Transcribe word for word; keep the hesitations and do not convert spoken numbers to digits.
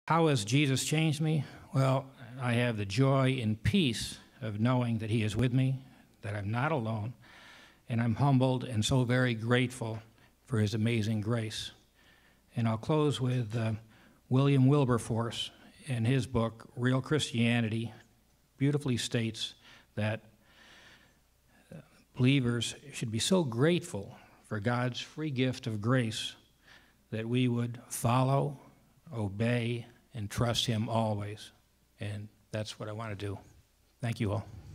How has Jesus changed me? Well, I have the joy and peace of knowing that he is with me, that I'm not alone, and I'm humbled and so very grateful for his amazing grace. And I'll close with uh, William Wilberforce in his book, Real Christianity, beautifully states that uh, believers should be so grateful for God's free gift of grace that we would follow, obey, and trust him always. And that's what I want to do. Thank you all.